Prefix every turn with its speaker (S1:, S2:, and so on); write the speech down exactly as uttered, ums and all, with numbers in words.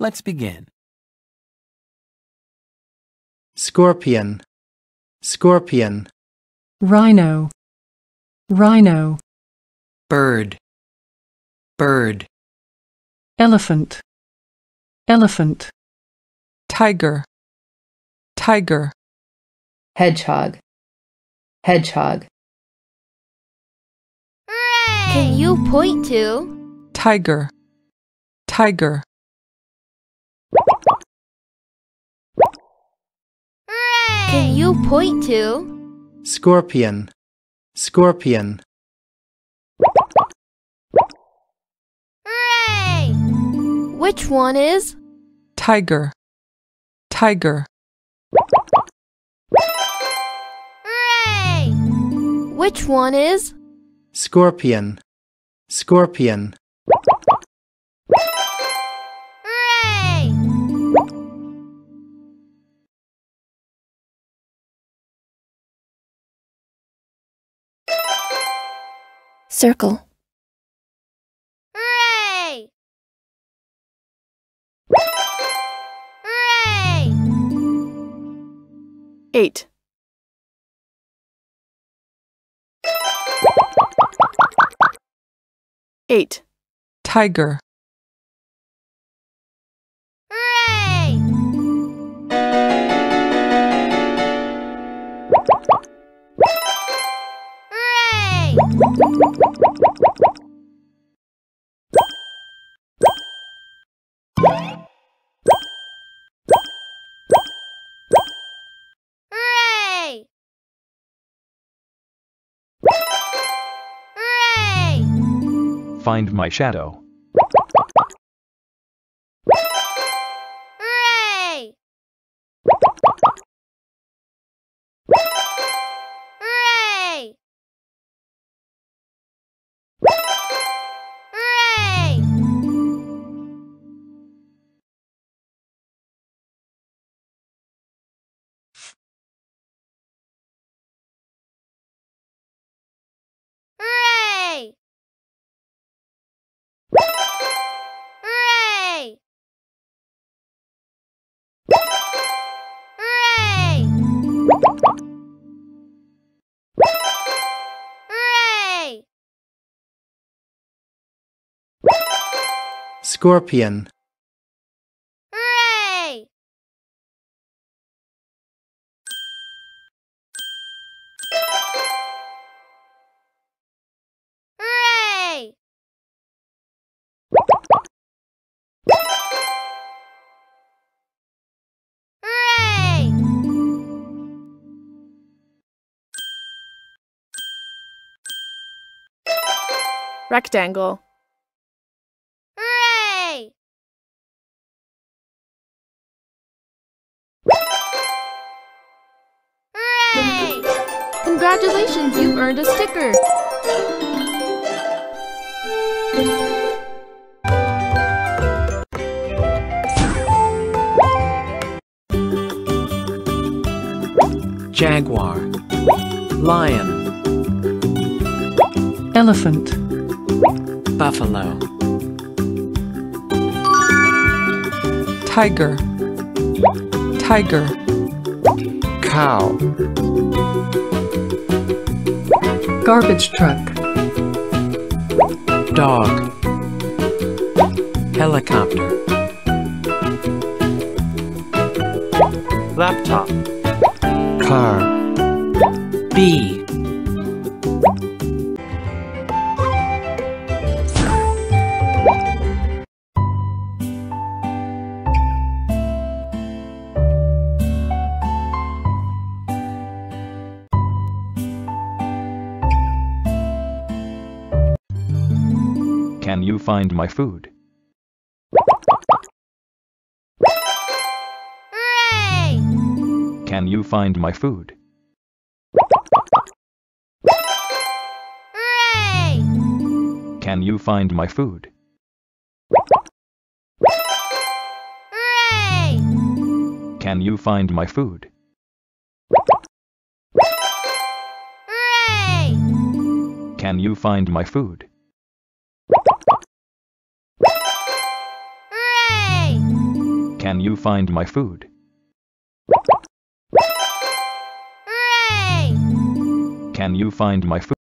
S1: Let's begin.
S2: Scorpion, scorpion.
S3: Rhino, rhino.
S1: Bird, bird.
S3: Elephant, elephant.
S4: Tiger, tiger.
S5: Hedgehog, hedgehog.
S6: Can you point to?
S4: Tiger, tiger.
S6: Can you point to?
S2: Scorpion, scorpion.
S6: Hooray! Which one is?
S4: Tiger, tiger.
S6: Hooray! Which one is?
S2: Scorpion, scorpion.
S6: Hooray!
S7: Circle.
S6: Hooray! Hooray!
S4: Eight. Eight. Tiger.
S6: Hooray! Hooray! Hooray! Hooray!
S8: Find my shadow.
S6: Hooray! Hooray! Hooray! Hooray! Hooray! Hooray! Hooray!
S2: Scorpion,
S6: Hooray! Hooray! Hooray!
S4: Rectangle.
S6: Hooray! Hooray!
S4: Congratulations, you've earned a sticker.
S1: Jaguar, lion,
S3: Elephant,
S1: buffalo.
S4: Tiger, tiger.
S1: Cow,
S3: garbage truck.
S1: dog, helicopter. Laptop, car. Bee,
S8: Can you find my food?
S6: Hooray!
S8: Can you find my food?
S6: Hooray!
S8: Can you find my food?
S6: Hooray!
S8: Can you find my food?
S6: Hooray!
S8: Can you find my food?
S6: Hooray!
S8: you find my food?
S6: Hooray!
S8: Can you find my food?